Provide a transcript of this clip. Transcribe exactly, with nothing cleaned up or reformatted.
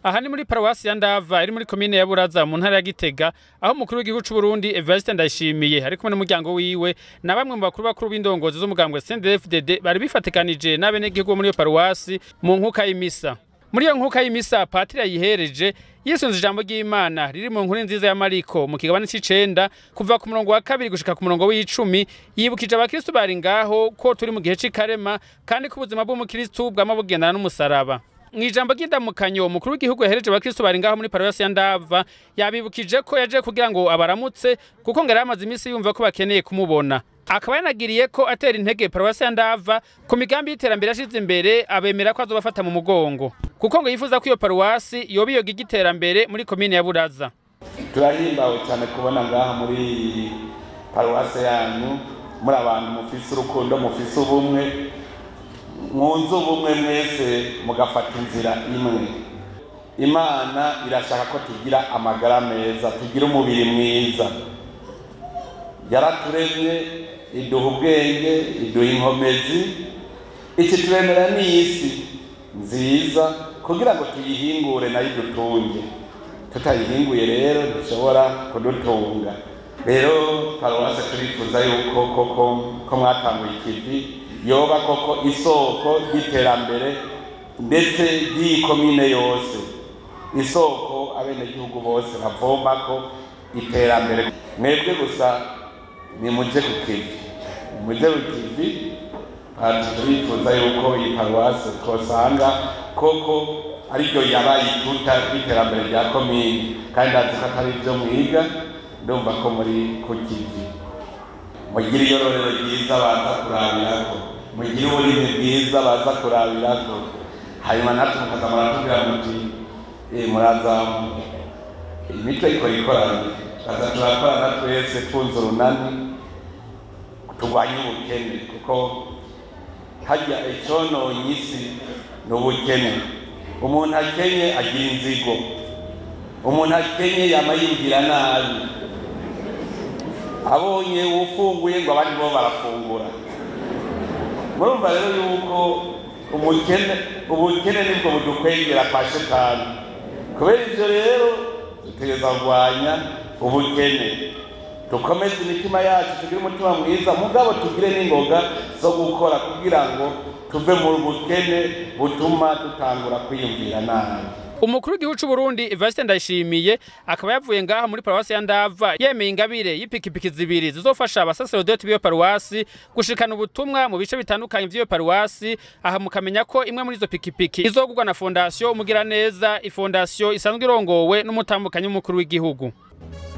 Aha ni muri paruwasi ya Ndava iri muri komine ya Buraza mu ntara ya Gitega, aho umukuru w'igihugu c'u Burundi Evariste Ndayishimiye ari kumwe n'umuryango wiwe na bamwe mu bakuru bakuru b'indongozi z'umugambwe C N D D F D D bari bifatikanije n'abenegihugu muri iyo paruwasi mu nkuka y'imisa. Muri iyo nkuka y'imisa patiri yihereje yisunze ijambo ry'Imana riri mu nkuru nziza ya Mariko mu kigabane c'icenda kuva ku murongo wa kabiri gushika ku murongo w'icumi, yibukije abakristo bari ngaho ko turi mu gihe c'ikarema kandi ko ubuzima bw'umukristo bwama bugendana n'umusaraba. Mwijambo ry'indamukanyo umukuru w'igihugu yahereje abakristo bari ngaho muri paruwasi ya Ndava yabibukije ko yaje kugira ngo abaramutse kuko ngari amaze imisi yumva ko bakeneye kumubona. Akaba yanagiriye ko atera intege paruwasi ya Ndava ku migambi y'iterambere ashize imbere, abemera ko azobafata mu mugongo kuko ngo yifuza ko iyo paruwasi yoba iyo giterambere muri komine ya Buraza. Turahimbawe cyane kubona ngaha muri paruwasi yanyu muri abantu mufise urukundo, mufise ubumwe, mwunze ubumwe mwese mugafata inzira imwe. Imana irashaka ko tugira amagara meza, tugira umubiri mwiza. Yaraturemye iduha ubwenge, iduha inkomezi, iki turemera n'isi nziza kugira ngo tuyihingure nayo idutunge. Tutayihinguye rero dushobora kudutunga. Rero paruwasi turifuza yuko koko ko mwatanguye ikivi yoba koko isoko y'iterambere ndetse y'iyi komine yose, isoko abenegihugu bose bavomako iterambere. Mwebwe gusa nimuje ku kivi, nimuje ku kivi. Turifuza yuko iyi paruwasi twosanga koko ariryo yabaye ituta y'iterambere rya komine, kandi azi ko atari ibyo mwiga. Ndumva ko muri ku kivi mugire iyororero ryiza baza kurabirako, mugire uburimi bwiza baza kurabirako, hanyuma natwe mukaza muratubwira muti muraza imitwe ikora ikoranye, kaza turakorana twese twunze urunani turwanye ubukene, kuko harya icononye isi ni ubukene. Umuntu akenye agira inzigo, umuntu akenye yama yumvira nabi, abonye ufunguye ngo abandi bo barafungura. Murumva rero yuko umukene ubukene nibwo budukwegera kwa Shetani. Kubera ivyo rero dutegereza kurwanya ubukene, dukomeze imitima yacu, tugire umutima mwiza, mugabo tugire n'ingoga zo gukora kugira ngo tuve mu bukene butuma dutangura kwiyumvira nabi. Umukuru w'igihugu c'u Burundi Evariste Ndayishimiye akaba yavuye ngaha muri paruwasi ya Ndava yemeye ingabire y'ipikipiki zibiri zizofasha abasaserodoti b'iyo paruwasi gushikana ubutumwa mu bice bitandukanye by'iyo paruwasi. Aha mukamenya ko imwe muri izo pikipiki izogurwa na fondasiyo Umugiraneza, ifondasiyo isanzwe irongowe n'umutambukanyi w'umukuru w'igihugu.